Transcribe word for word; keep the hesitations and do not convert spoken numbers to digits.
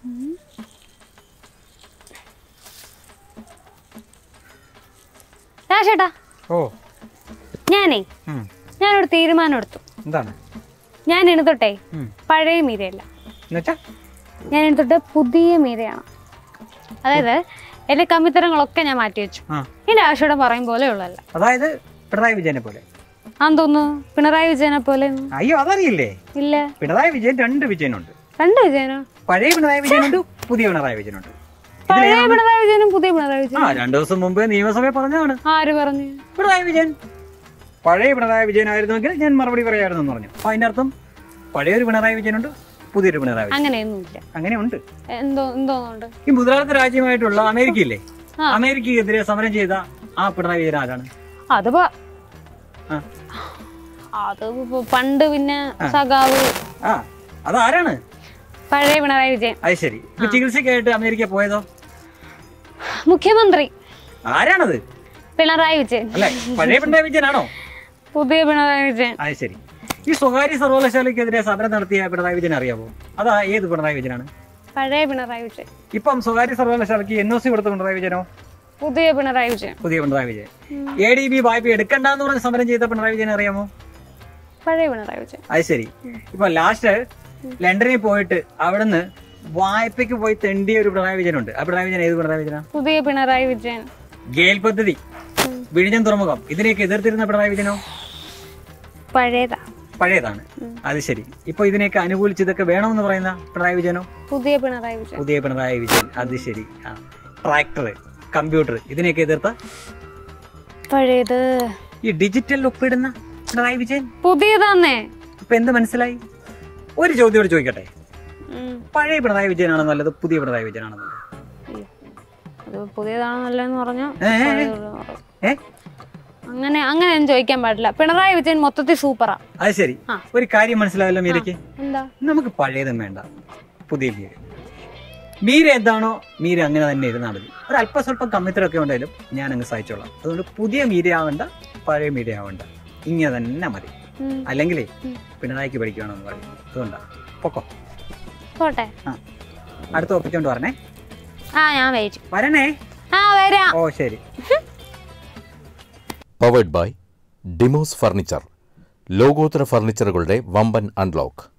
ചേട്ടാ ഓ ഞാനേ ഞാനൊരു തീരുമാനം എടുത്തു. എന്താണ്? ഞാൻ എഴുതൊട്ടെ പഴയ മീരയല്ല, ഞാൻ എഴുതൊട്ടെ പുതിയ മീരയാണ്. അതായത് എന്റെ കമ്മിത്തരങ്ങളൊക്കെ ഞാൻ മാറ്റി വെച്ചു. എന്റെ ആശയോടെ പറയും പോലെ ഉള്ളതല്ല. അതായത് പിണറായി വിജയനെ പോലെ ആന്ന് തോന്നുന്നു. പിണറായി വിജയനെ പോലെ. അയ്യോ അതറിയില്ലേ? ഇല്ല. പിണറായി വിജയൻ രണ്ട് വിജയനുണ്ട്. രണ്ട് വിജയനോ? പഴയ പിണറായി വിജയനുണ്ട്, പുതിയ പിണറായി വിജയനുണ്ട്. പഴയ പിണറായി വിജയനും പുതിയ പിണറായി വിജയനും. ആ രണ്ടു ദിവസം മുമ്പ് നിയമസഭയിൽ പറഞ്ഞതാണ്. ആര് പറഞ്ഞു? പിണറായി വിജയൻ. പഴയ പിണറായി വിജയൻ ആയിരുന്നെങ്കിൽ ഞാൻ മറുപടി പറയായിരുന്നു പറഞ്ഞു. അപ്പൊ അതിന്റെ അർത്ഥം പഴയൊരു പിണറായി വിജയനുണ്ട്, പുതിയൊരു പിണറായി വിജയൻ. അങ്ങനെയൊന്നുമില്ല. അങ്ങനെ ഉണ്ട്. എന്തോ എന്തോന്നുണ്ട്. ഈ മുതലാളിത്ത രാജ്യമായിട്ടുള്ള അമേരിക്കയില്ലേ, അമേരിക്കക്കെതിരെ സമരം ചെയ്ത ആ പിണറായി വിജയൻ ആരാണ്? അത് അത് പണ്ട് പിന്നെ സഖാവ്. ആ അതാരാണ്? പഴയ പിണറായി വിജയൻ. അത് ശരി. ചികിത്സക്കായിട്ട് അമേരിക്ക പോയതോ? മുഖ്യമന്ത്രി. ആരാണത്? പിണറായി വിജയൻ. അല്ലെ പഴയ പിണറായി വിജയനാണോ? പുതിയ പിണറായി വിജയൻ. അത് ശരി. ഈ സ്വകാര്യ സർവകലാശാലയ്ക്കെതിരെ സമരം നടത്തിയ പിണറായി വിജയൻ അറിയാമോ? അതാ ഏത് പിണറായി വിജയനാണ്? പഴയ പിണറായി വിജയൻ. ഇപ്പം സ്വകാര്യ സർവകലാശാലയ്ക്ക് എൻ ഒ സി കൊടുത്ത പിണറായി വിജയനോ? പുതിയ പിണറായി വിജയൻ. പുതിയ Pinarayi Vijayan. A D B വായ്പ എടുക്കണ്ടെന്ന് പറഞ്ഞ് സമരം ചെയ്ത പിണറായി വിജയൻ അറിയാമോ? പഴയ പിണറായി വിജയൻ. അത് ശരി. ഇപ്പൊ ലാസ്റ്റ് ലണ്ടനിൽ പോയിട്ട് അവിടുന്ന് വായ്പയ്ക്ക് പോയി തെണ്ടിയ ഒരു പിണറായി വിജയനുണ്ട്. ആ പിണറായി വിജയൻ ഏത് പിണറായി വിജയനാണ്? പുതിയ പിണറായി വിജയൻ. ഗെയിൽ പദ്ധതി, വിഴിഞ്ഞം തുറമുഖം, ഇതിനെയൊക്കെ എതിർത്തിരുന്ന പിണറായി വിജയനോ? പഴയതാ. പഴയതാണ്. അത് ശരി. ഇപ്പൊ ഇതിനെയൊക്കെ അനുകൂലിച്ച് ഇതൊക്കെ വേണമെന്ന് പറയുന്ന പിണറായി വിജയനോ? പുതിയ പിണറായി വിജയൻ. പുതിയ പിണറായി വിജയൻ. അത് ശരി. ആ ട്രാക്ടർ, കമ്പ്യൂട്ടർ, ഇതിനെയൊക്കെ എതിർത്ത പഴയത്. ഈ ഡിജിറ്റൽ ഒപ്പിടുന്ന പിണറായി വിജയൻ പുതിയതാന്നേ. ഇപ്പൊ എന്ത് മനസ്സിലായി? ഒരു ചോദ്യം ചോദിക്കട്ടെ, പഴയ പിണറായി വിജയനാണോ നല്ലത്, പുതിയ പിണറായി വിജയനാണോ നല്ലത്? പുതിയതാണോ നല്ലതെന്ന് പറഞ്ഞാൽ അങ്ങനെ അങ്ങനെ ഒന്നും ചോദിക്കാൻ പാടില്ല. പിണറായി വിജയൻ മൊത്തത്തിൽ സൂപ്പറാ. അത് ശരി. ഒരു കാര്യം മനസ്സിലായല്ലോ മീരയ്ക്ക്. എന്താ? നമുക്ക് പഴയതും വേണ്ട, പുതിയ മീര. മീര എന്താണോ മീര അങ്ങനെ തന്നെ ഇരുന്നാൽ മതി. ഒരു അല്പ സ്വല്പം കമ്മിത്തരൊക്കെ ഉണ്ടെങ്കിലും ഞാൻ അങ്ങ് സഹിച്ചോളാം. അതുകൊണ്ട് പുതിയ മീര ആവണ്ട, പഴയ മീര ആവണ്ട, ഇങ്ങനെ തന്നെ മതി. അല്ലെങ്കിലേ പിണറായിക്ക് പഠിക്കണമെന്ന് പറയും. അതുകൊണ്ടാ പൊക്കോ. പോട്ടെ. ആ അടുത്ത ഒപ്പിച്ചോണ്ട് പറഞ്ഞേ. ആ ഞാൻ വരും. വരണേ. ആ വരാം. ഓ ശരി. പവേർഡ് ബൈ ഡിമോസ് ഫർണിച്ചർ, ലോകോത്തര ഫർണിച്ചറുകളുടെ വമ്പൻ അൺലോക്ക്.